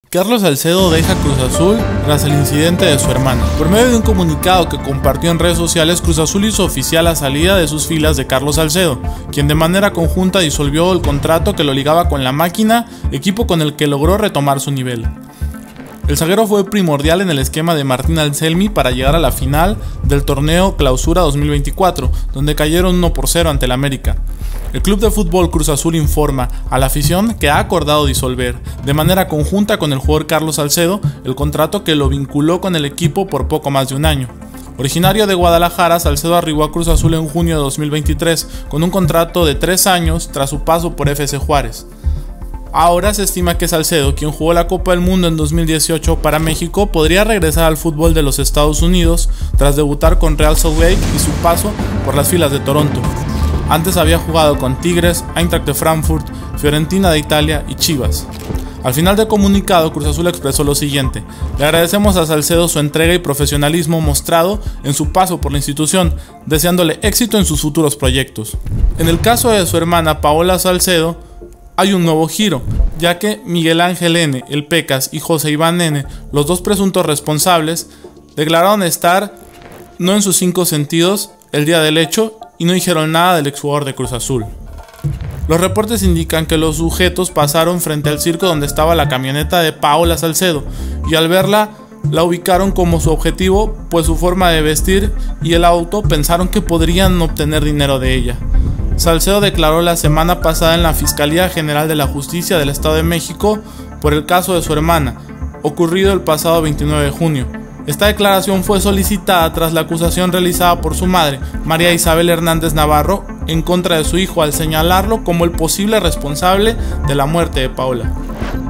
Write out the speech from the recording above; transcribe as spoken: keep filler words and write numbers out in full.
Carlos Salcedo deja Cruz Azul tras el incidente de su hermana. Por medio de un comunicado que compartió en redes sociales, Cruz Azul hizo oficial la salida de sus filas de Carlos Salcedo, quien de manera conjunta disolvió el contrato que lo ligaba con la Máquina, equipo con el que logró retomar su nivel. El zaguero fue primordial en el esquema de Martín Anselmi para llegar a la final del torneo Clausura dos mil veinticuatro, donde cayeron uno por cero ante el América. El Club de Fútbol Cruz Azul informa a la afición que ha acordado disolver, de manera conjunta con el jugador Carlos Salcedo, el contrato que lo vinculó con el equipo por poco más de un año. Originario de Guadalajara, Salcedo arribó a Cruz Azul en junio de dos mil veintitrés con un contrato de tres años tras su paso por F C Juárez. Ahora se estima que Salcedo, quien jugó la Copa del Mundo en dos mil dieciocho para México, podría regresar al fútbol de los Estados Unidos tras debutar con Real Salt Lake y su paso por las filas de Toronto. Antes había jugado con Tigres, Eintracht de Frankfurt, Fiorentina de Italia y Chivas. Al final del comunicado, Cruz Azul expresó lo siguiente: le agradecemos a Salcedo su entrega y profesionalismo mostrado en su paso por la institución, deseándole éxito en sus futuros proyectos. En el caso de su hermana Paola Salcedo, hay un nuevo giro, ya que Miguel Ángel N., el Pecas, y José Iván N., los dos presuntos responsables, declararon estar no en sus cinco sentidos el día del hecho y no dijeron nada del exjugador de Cruz Azul. Los reportes indican que los sujetos pasaron frente al circo donde estaba la camioneta de Paola Salcedo y al verla la ubicaron como su objetivo, pues su forma de vestir y el auto pensaron que podrían obtener dinero de ella. Salcedo declaró la semana pasada en la Fiscalía General de la Justicia del Estado de México por el caso de su hermana, ocurrido el pasado veintinueve de junio. Esta declaración fue solicitada tras la acusación realizada por su madre, María Isabel Hernández Navarro, en contra de su hijo al señalarlo como el posible responsable de la muerte de Paola.